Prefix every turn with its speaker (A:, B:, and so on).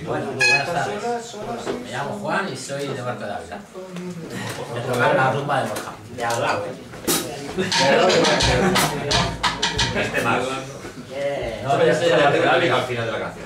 A: Bueno, buenas tardes. Me llamo Juan y soy de Barco de Ávila. Me tocar la rumba de Borja.
B: De al lado,
C: Este más.
A: No, pero yo soy de Barco de Ávila.
C: Al final de la canción.